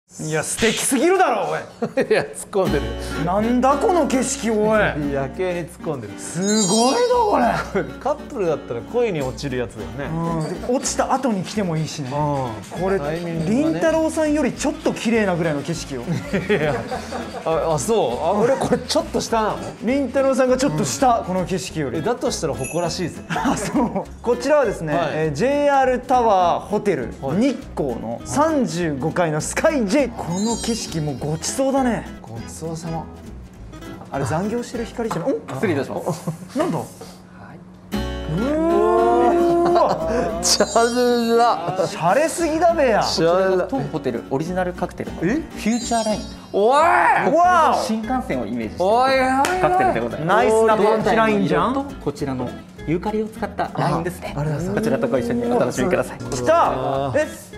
いや素敵すぎるだろおい。 いや突っ込んでる。 なんだこの景色おい。 夜景に突っ込んでる。 すごいなこれ。 カップルだったら恋に落ちるやつだよね。 落ちた後に来てもいいしね。これタイミングがねりんたろーさんよりちょっと綺麗なぐらいの景色よ。 いやそう俺これちょっと下なの。 りんたろーさんがちょっと下、この景色より。 だとしたら誇らしいぜ。 あ、そう。こちらはですね、 はい JR タワーホテルはい日光の35階のスカイ J。この景色もうごちそうだね。 ごちそうさま。 あれ残業してる光じゃん。 失礼いたします。 なんだ。 チャラ。 シャレすぎだべや。 チャラ。 当ホテルオリジナルカクテルのフえューチャーライン、 おい。 わ新幹線をイメージおいしたカクテルでございます。 ナイスなパンチラインじゃん。 こちらのユーカリを使ったラインですね。 ありがとうございますこちらとご一緒にお楽しみください。 来た。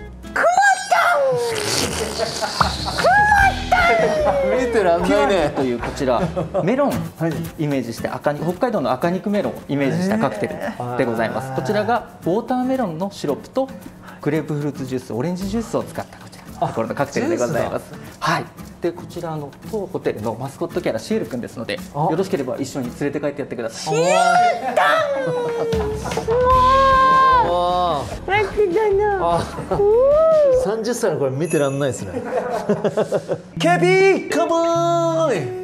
見てらんないね。 というこちらメロンイメージして北海道の赤肉メロンをイメージしたカクテルでございます。こちらがウォーターメロンのシロップとグレープフルーツジュース、オレンジジュースを使ったこちらのところのカクテルでございます。はい。でこちら当ホテルのマスコットキャラシエル君ですので、よろしければ一緒に連れて帰ってやってください。 30歳のこれ見てらんないですね。 ケピーカモーイ。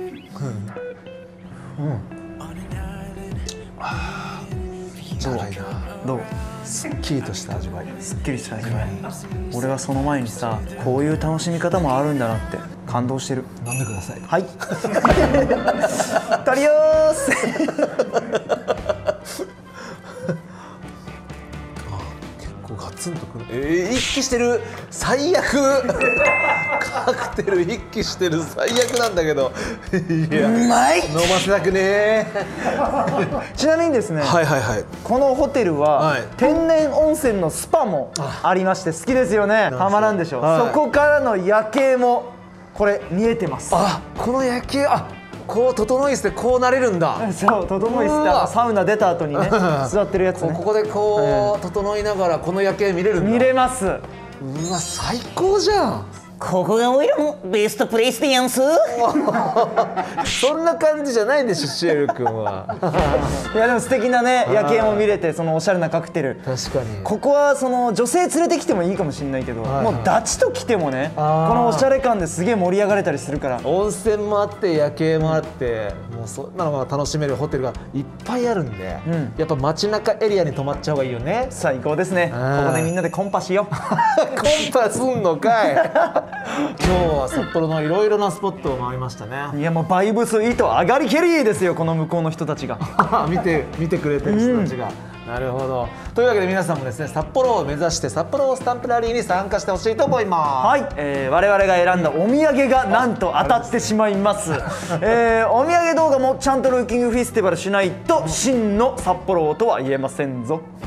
チャラいな。 どう。 すっきりとした味わい。 すっきりした味わい。俺はその前にさ、こういう楽しみ方もあるんだなって感動してる。 飲んでください。 はい。タリオース。 ガツンとくる。一気してる。最悪。カクテル一気してる。最悪なんだけど。いや、 うまい。 飲ませたくねちなみにですね、 はいはいはい。 このホテルは、 はい天然温泉のスパもありまして好きですよね。たまらんでしょ、 はいそこからの夜景もこれ見えてます。 あ、この夜景、こう整い椅子でこうなれるんだ。 そう整いうわサウナ出た後にね座ってるやつね。 ここでこう整いながらこの夜景見れるんだ。 見れます。 うわ、最高じゃん。 ここがオイラのベストプレイスでやんす。 そんな感じじゃないでしょ、シエル君は。 いやでも素敵なね夜景も見れて、そのおしゃれなカクテル。 確かに。 ここはその女性連れてきてもいいかもしれないけど、 はいもうダチと来てもね、このおしゃれ感ですげえ盛り上がれたりするから。 温泉もあって夜景もあって、もうそんなのが楽しめるホテルがいっぱいあるんで、やっぱ街中エリアに泊まっちゃう方がいいよね。 最高ですね。ここでみんなでコンパしよう。 コンパすんのかい。今日は札幌のいろいろなスポットを回りましたね。 いやもうバイブスいいと上がりけりですよ、この向こうの人たちが。 見てくれてる人たちが、なるほど。というわけで皆さんもですね、札幌を目指して札幌スタンプラリーに参加してほしいと思います。 はい、我々が選んだお土産がなんと当たってしまいます。お土産動画もちゃんとルーキングフェスティバルしないと真の札幌とは言えませんぞ。